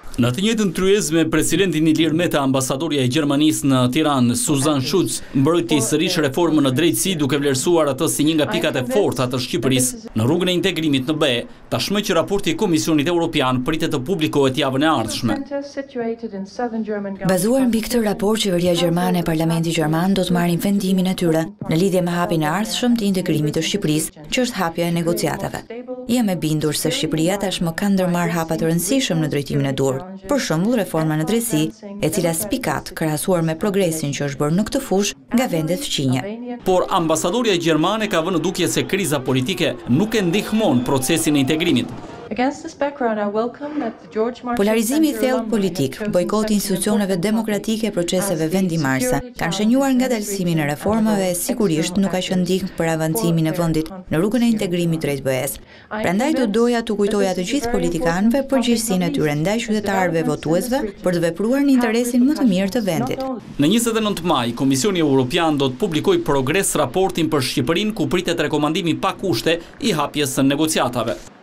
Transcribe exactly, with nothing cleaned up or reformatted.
Në të njëjtën tryezë me presidentin Ilir Meta, ambasadorja e Gjermanisë në Tiranë, Suzan Schutz, mbrojti sërish reformën në drejtësi duke vlerësuar atë si një nga pikat e forta të Shqipërisë në rrugën e integrimit në B E, tashmë që raporti i Komisionit Evropian pritet të publikohet javën e ardhshme. Bazuar mbi këtë raport, qeveria gjermane e Parlamenti gjerman do të marrin vendimin e tyre në lidhje me hapjen e ardhshëm të integrimit të Shqipërisë, që është hapja e negociatave. Jam e bindur se Shqipëria tashmë ka ndërmarrë hapa të rëndësishëm në drejtimin e dur. Për shembull, reforma në drejtësi, e cila spikat krahasuar me progresin që është bërë në këtë fushë nga vendet fqinje. Por ambasadorja gjermane ka vënë në dukje se kriza politike nuk e ndihmon procesin e integrimit. Polarizimi i thellë politik, bojkoti institucioneve demokratike e proceseve vendimarrëse, kanë shënjuar ngadalësimin e reformave e sigurisht nuk ka qenë ndihmë për avancimin e vendit në rrugën e integrimit drejt B E-s. Prandaj do doja të kujtoja të gjithë politikanëve përgjegjësinë e tyre ndaj qytetarëve votuesve për të vepruar në interesin më të mirë të vendit. Në njëzet e nëntë maj, Komisioni Evropian do të publikojë progres raportin për Shqipërinë ku pritet rekomandimi pa kushte i hapjes së negociatave.